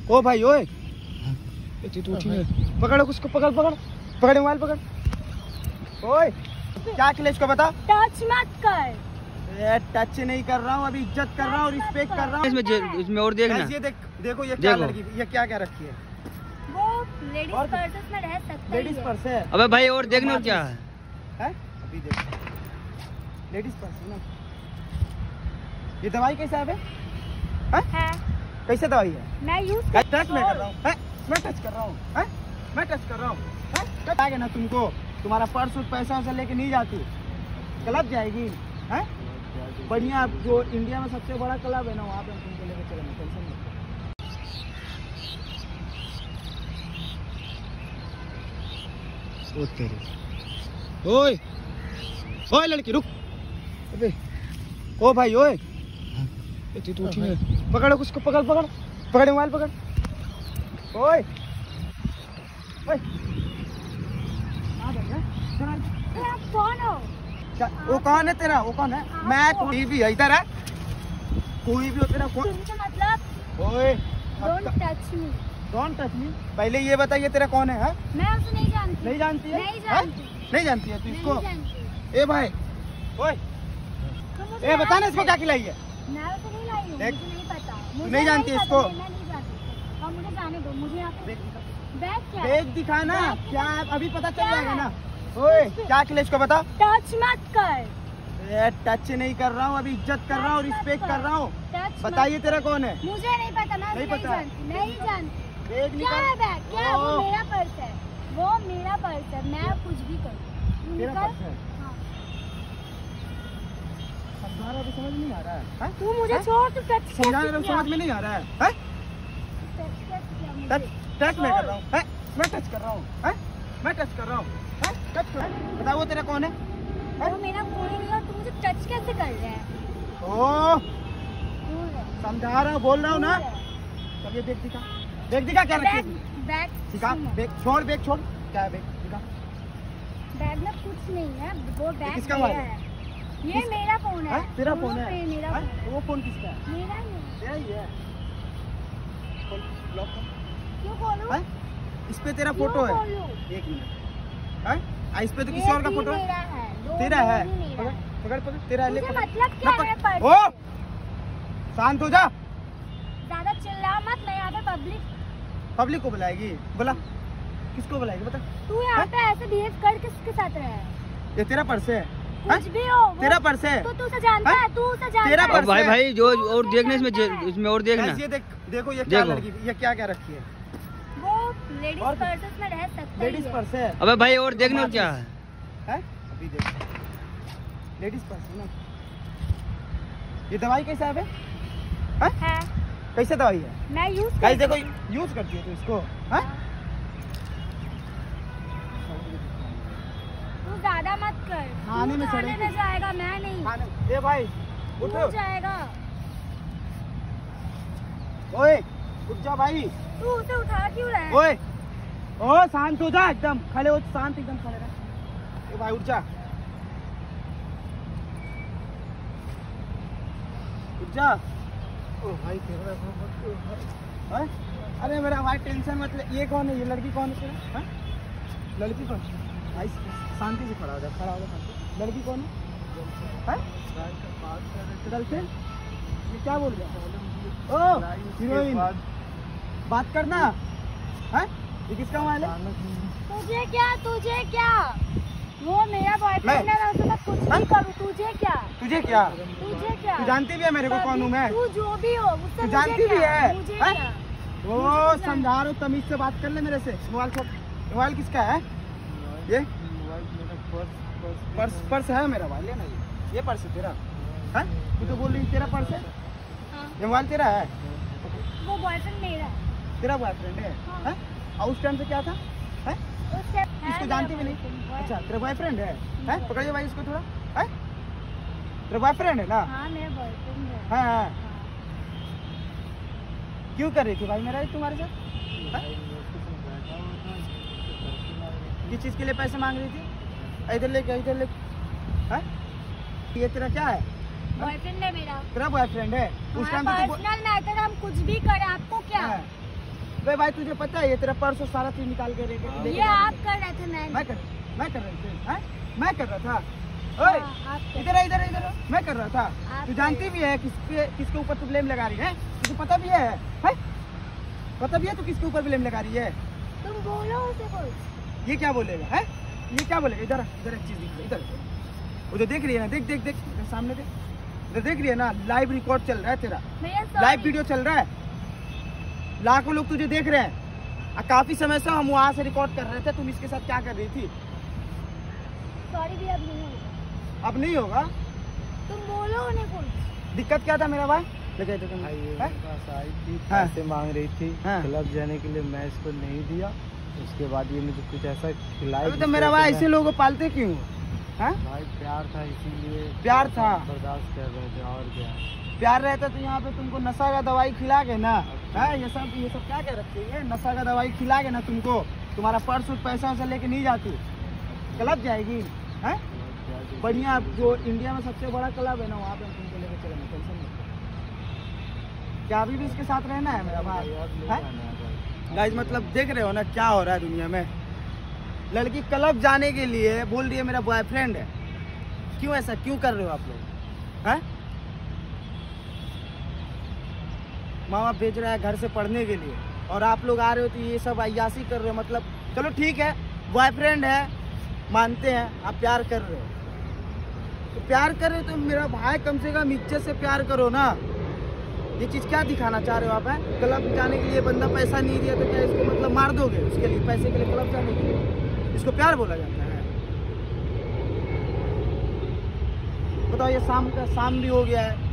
ओ भाई ओए, पकड़ो उसको, पकड़ मोबाइल पकड़। ओए क्या किया इसको बता। टच मत कर। टच नहीं कर रहा हूँ, अभी इज्जत कर रहा हूँ, रिस्पेक्ट कर रहा हूँ। इसमें और देखना। ये देखो ये क्या लड़की, ये क्या रखी है। वो लेडीज पर्स में रह सकता है। लेडीज पर्स है। अबे भाई और देखना क्या है। अभी देख, लेडीज पर्स है ना। ये दवाई कैसा है? है कैसे दवाई है? मैं यूज टच में कर रहा हूँ, मैं टच कर रहा हूँ, मैं टच कर रहा हूँ। टच ना तुमको, तुम्हारा पर्स और पैसा वैसा लेके नहीं जाती, क्लब जाएगी है। बढ़िया, जो इंडिया में सबसे बड़ा क्लब है ना, वहाँ पे हम तुमको लेके चलेंगे, टेंशन मत। ओ तेरी, ओए ओए लड़की रुक। अबे ओ भाई ओए, तू उठी नहीं, पकड़ो उसको, पकड़ मोबाइल पकड़। ओए ओए कौन हो? वो कौन है तेरा? वो कौन है? मैं कोई भी है, इधर है कोई भी हो तेरा कौन? मतलब ओए don't touch me. Don't touch me. पहले ये बताइए तेरा कौन है? मैं उसे नहीं जानती। नहीं जानती है? नहीं जानती है तू इसको? ए भाई ओए, ए बता ना इसको क्या खिलाई है? मैं उसे नहीं लाई हूँ, मुझे नहीं पता। तू नहीं जानती है इसको? मैं नहीं जानती, और मुझे जाने दो। मुझे यहाँ पे बैग क्या? बैग दिखाना क्या, अभी पता चल जाएगा ना। ओए क्या किया इसको बता। टच मत कर। टच नहीं कर रहा हूँ, अभी इज्जत कर रहा हूँ, रिस्पेक्ट कर रहा हूँ। बताइए तेरा कौन है? मुझे नहीं पता, मैं नहीं पता। नहीं जानती। बैग क्या है बैग? क्या है? वो मेरा पर्स है, वो मेरा पर्स है, मैं कुछ भी करूँ। तेरा पर्स है? समझा रहा, समझ नहीं आ रहा है। तू मुझे छोड़, तू टच समझा रहा, समझ में नहीं आ रहा है। टच में कर रहा हूँ, मैं टच कर रहा हूँ, मैं टच कर रहा हूँ, बताओ वो तेरा कौन है? वो मेरा फोन ही नहीं है, तू मुझे टच कैसे कर रहा है? ओ समझा रहा हूँ, बोल रहा हूँ ना। तब ये बैग दिखा क्या रखी है? बैग दिखा, बैग छोड़, क्या है बैग दिखा। बैग में कुछ नहीं है, वो बैग किसका मेरा है? ये मेरा फोन है। तेरा फोन है? मेरा वो फोन किसका है? मेरा ही है। लॉक कर। क्यों खोलूं? इस पे तेरा फोटो है। एक मिनट, इस पे तो किसी और का फोटो है। तेरा है? पकड़ तेरा है। मतलब क्या है? ओ शांत हो जा, ज्यादा चिल्ला मत। मैं यहाँ पे पब्लिक को बुलाएगी। बोला किसको बुलाएगी बता। तू यहाँ पे ऐसे बिहेव कर किसके साथ रहा है? ये तेरा पर्स है? कुछ भी हो, तेरा पर्स है? तू उसे जानता है? तू उसे जानता तेरा है? पर्स भाई है? भाई जो और देखना इसमें और देखना। ये देखो ये क्या लड़की, ये क्या रखी है। वो लेडीज पर्स में रह सकता है। लेडीज पर्स है। अबे भाई और देखना क्या है। अभी देख, लेडीज पर्स है ना। ये दवाई कैसा है? है कैसे दवाई है? मैं यूज देखो यूज करती है तू इसको। तू ज्यादा मत कर। खाने में सड़े जाएगा, मैं नहीं। ए भाई उठ जाएगा। ओए उठ जा भाई। तू उसे उठा क्यों रहा है? ओए ओ शांत हो जा, एकदम खड़े हो, शांत एकदम खड़े रह। ए भाई उठ जा, उठ जा। ओ भाई तेरा, अरे मेरा भाई टेंशन मत ले। ये कौन है? ये लड़की कौन है तेरा? लड़की कौन भाई? शांति से खड़ा हो जा, शांति। लड़की कौन है? गर्लफ्रेंड? ये क्या बोल रहा? ओ हीरोइन, बात करना है। ये किसका मोबाइल है? तुझे क्या? वो मेरा बॉयफ्रेंड है, मैं उससे कुछ नहीं करूँ। तुझे क्या? तू जानती भी है मेरे को कौन हूँ मैं? तू जो भी हो, तू जानती भी है। ओ समझा रहा हूँ, तमीज से बात कर ले मेरे से। मोबाइल छोड़। मोबाइल किसका है? ये पर्स है मेरा भाई, लेना। ये पर्स है तेरा? है तू तो बोल रही तेरा पर्स है। ये मोबाइल तेरा है? वो बॉयफ्रेंड मेरा है। तेरा बॉयफ्रेंड है? और उस टाइम से क्या था? इसको जानती भी नहीं? अच्छा तेरा बॉयफ्रेंड है? पकड़िए भाई इसको थोड़ा। है तेरा बॉयफ्रेंड है ना? हाँ मेरा बॉयफ्रेंड है। हाँ। क्यों कर रही थी भाई मेरा तुम्हारे साथ? किस चीज के लिए पैसे मांग रही थी? इधर ले। ये तेरा क्या है? बॉयफ्रेंड है मेरा। तेरा बॉयफ्रेंड है? उस टाइम पे पर्सनल मैटर, हम कुछ भी करें, आपको क्या? बे भाई तुझे पता है ये तेरा पर्स और सारा चीज निकाल के लेके ये आप कर रहे थे, मैं कर रही थी, हैं? मैं कर रहा था। ओए इधर मैं कर रहा था। तू जानती भी है किसके ऊपर तू ब्लेम लगा रही है? तुझे पता भी है? पता भी है तू किसके ऊपर ब्लेम लगा रही है? तुम बोलो उसे कुछ। ये क्या बोलेगा? है ये क्या बोलेगा? इधर एक चीज दिख, इधर उधर देख रही है ना, देख इधर सामने देख, इधर देख रही है ना, लाइव रिकॉर्ड चल रहा है तेरा, लाइव वीडियो चल रहा है, लाखों लोग तुझे देख रहे हैं। काफी समय से हम वहाँ से रिकॉर्ड कर रहे थे, तुम इसके साथ क्या कर रही थी? सॉरी भी अब नहीं होगा। अब नहीं होगा? तुम बोलो उन्हें कुछ। दिक्कत क्या था मेरा भाई? पैसे मांग रही थी क्लब जाने के लिए, मैं इसको नहीं दिया। उसके बाद ये मुझे कुछ ऐसा खिलाया। तो मेरा भाई ऐसे लोगों को पालते क्यों? भाई प्यार था, इसीलिए प्यार था, बर्दाश्त कर रहे थे। और क्या प्यार रहता तो यहाँ पे तुमको नशा का दवाई खिला के ना, है ये सब क्या कह रखी है? नशा का दवाई खिला के ना तुमको, तुम्हारा पर्स और पैसा वैसा लेके नहीं जाती, क्लब जाएगी। है बढ़िया, जो इंडिया में सबसे बड़ा क्लब है ना, वहाँ पे तुमको लेके चलेंगे, टेंशन मत लो। क्या अभी भी इसके साथ रहना है मेरा भाई? गाइस मतलब देख रहे हो ना क्या हो रहा है दुनिया में। लड़की क्लब जाने के लिए बोल रही है मेरा बॉयफ्रेंड है। क्यों ऐसा क्यों कर रहे हो आप लोग? हैं? माँ बाप भेज रहा है घर से पढ़ने के लिए, और आप लोग आ रहे हो तो ये सब अय्यासी कर रहे हो। मतलब चलो ठीक है, बॉयफ्रेंड है, मानते हैं आप प्यार कर रहे हो, तो प्यार कर रहे हो तो मेरा भाई कम से कम इज्जत से प्यार करो ना। ये चीज़ क्या दिखाना चाह रहे हो आप? हैं क्लब जाने के लिए बंदा पैसा नहीं दिया तो क्या इसको मतलब मार दोगे? उसके लिए पैसे के लिए क्लब जाने के लिए इसको प्यार बोला जाता है? बताओ, ये शाम भी हो गया है,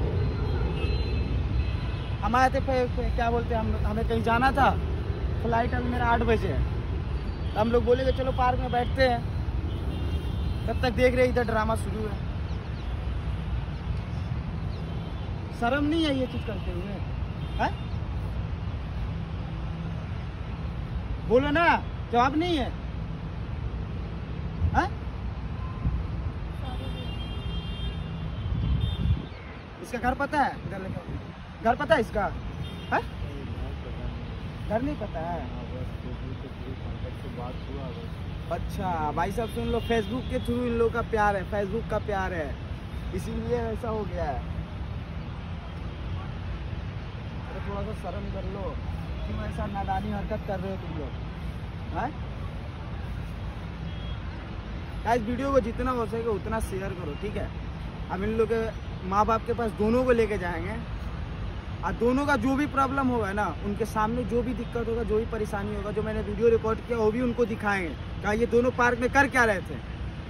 हम आए थे क्या बोलते हैं, हमें कहीं जाना था, फ्लाइट अभी मेरा 8 बजे है, तो हम लोग बोले कि चलो पार्क में बैठते हैं, तब तक देख रहे इधर ड्रामा शुरू है। शर्म नहीं है ये चीज करते हुए? है बोलो ना, जवाब नहीं है? है? इसका घर पता है? घर पता है इसका? है घर नहीं पता है? अच्छा भाई साहब सुन लो, फेसबुक के थ्रू इन लोगों का प्यार है, फेसबुक का प्यार है, इसीलिए ऐसा हो गया है। तो थोड़ा सा शर्म कर लो, क्यों ऐसा नादानी हरकत कर रहे हो तुम लोग? इस वीडियो को जितना हो सके उतना शेयर करो, ठीक है? अब इन लोग के माँ बाप के पास दोनों को लेके जाएंगे, और दोनों का जो भी प्रॉब्लम होगा ना, उनके सामने जो भी दिक्कत होगा, जो भी परेशानी होगा, जो मैंने वीडियो रिकॉर्ड किया वो भी उनको दिखाएंगे क्या ये दोनों पार्क में कर क्या रहे थे।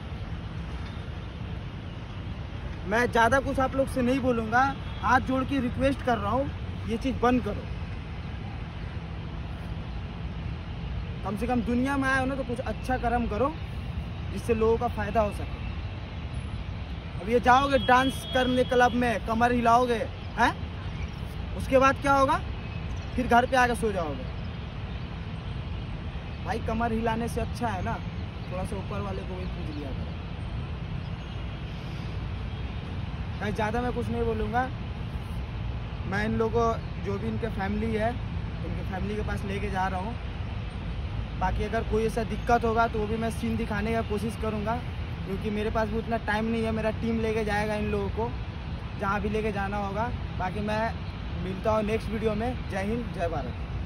मैं ज़्यादा कुछ आप लोग से नहीं बोलूँगा, हाथ जोड़ के रिक्वेस्ट कर रहा हूँ, ये चीज़ बंद करो। कम से कम दुनिया में आए हो ना तो कुछ अच्छा कर्म करो जिससे लोगों का फ़ायदा हो सके। अब ये जाओगे डांस करने क्लब में, कमर हिलाओगे, हैं? उसके बाद क्या होगा? फिर घर पे आके सो जाओगे। भाई कमर हिलाने से अच्छा है ना थोड़ा सा ऊपर वाले को भी पूछ लिया करो। कहीं ज़्यादा मैं कुछ नहीं बोलूँगा, मैं इन लोगों जो भी इनके फैमिली है, उनके फैमिली के पास लेके जा रहा हूँ। बाकी अगर कोई ऐसा दिक्कत होगा तो वो भी मैं सीन दिखाने का कोशिश करूँगा, क्योंकि मेरे पास भी उतना टाइम नहीं है। मेरा टीम लेके जाएगा इन लोगों को जहाँ भी लेके जाना होगा। बाकी मैं मिलता हूँ नेक्स्ट वीडियो में। जय हिंद, जय भारत।